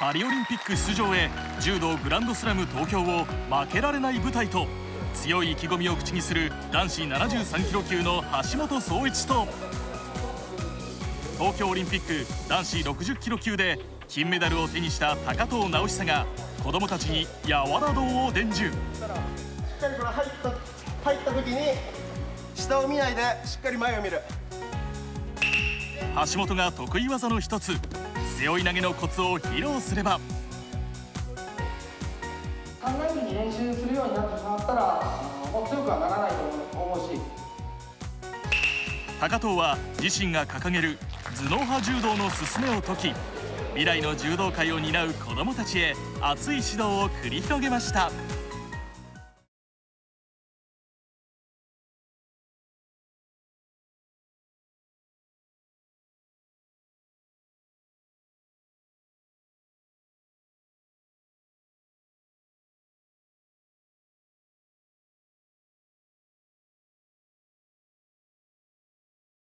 パリオリンピック出場へ柔道グランドスラム東京を負けられない舞台と強い意気込みを口にする男子73キロ級の橋本壮市と東京オリンピック男子60キロ級で金メダルを手にした高藤直寿が子どもたちに柔ら道を伝授。しっかりこれ入った時に下を見ないでしっかり前を見る。 橋本が得意技の一つ背負い投げのコツを披露すれば、 考えずに練習するようになってしまったらもう強くはならないと思うし、 高藤は自身が掲げる頭脳派柔道の勧めを説き、未来の柔道界を担う子どもたちへ熱い指導を繰り広げました。